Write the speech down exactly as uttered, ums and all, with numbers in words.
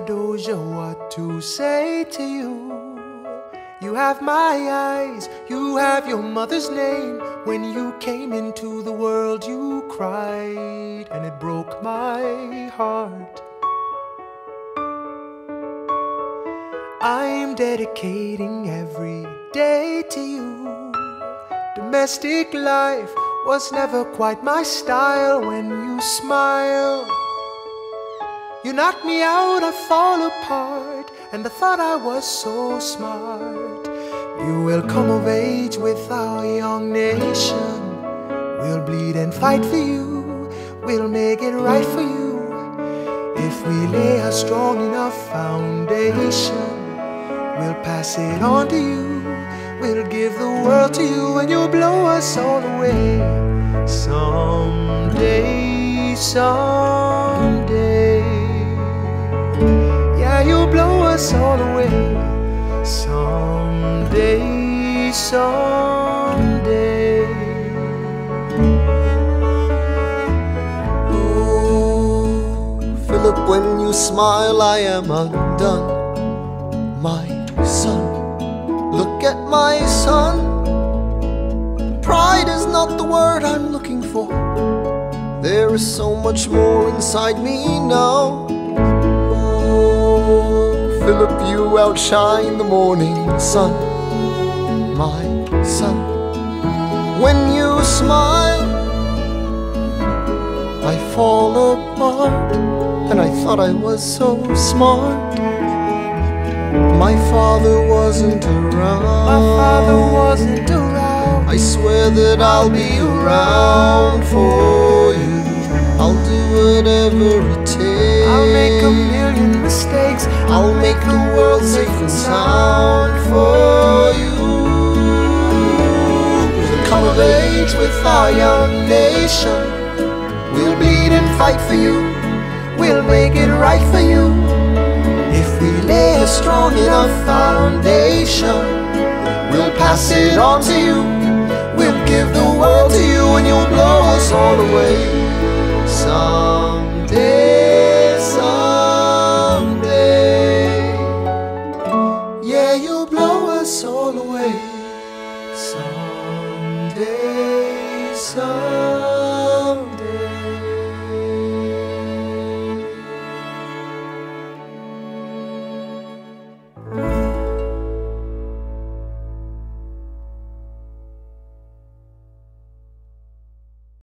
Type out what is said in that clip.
Theodosia, what to say to you. You have my eyes, you have your mother's name. When you came into the world you cried, and it broke my heart. I'm dedicating every day to you. Domestic life was never quite my style. When you smile, you knock me out, I fall apart, and I thought I was so smart. You will come of age with our young nation. We'll bleed and fight for you. We'll make it right for you. If we lay a strong enough foundation, we'll pass it on to you. We'll give the world to you, and you'll blow us all away. Someday, someday, yeah, you'll blow us all away. Someday, someday. Oh, Philip, when you smile I am undone. My son, look at my son. Pride is not the word I'm looking for. There is so much more inside me now. Philip, you outshine the morning sun. My son, when you smile I fall apart, and I thought I was so smart. My father wasn't around. My father wasn't around. I swear that I'll be around for you. I'll do whatever it takes. I'll make a million mistakes. I'll make the world safe and sound for you. We'll come of age with our young nation. We'll bleed and fight for you. We'll make it right for you. If we lay a strong enough foundation, we'll pass it on to you. We'll give the world to you, and you'll blow us all away. Someday, someday, yeah, you'll blow us all away. Someday, someday.